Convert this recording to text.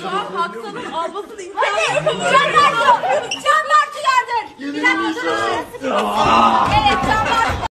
Şu an Haksa'nın almasını imkanı yok. Can Bartu yardır. Bir dakika durun. Evet Can Bartu.